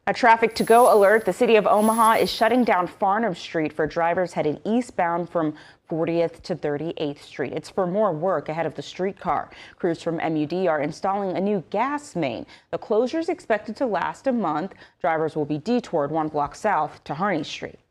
A traffic to-go alert. The city of Omaha is shutting down Farnam Street for drivers headed eastbound from 40th to 38th Street. It's for more work ahead of the streetcar. Crews from MUD are installing a new gas main. The closure is expected to last a month. Drivers will be detoured one block south to Harney Street.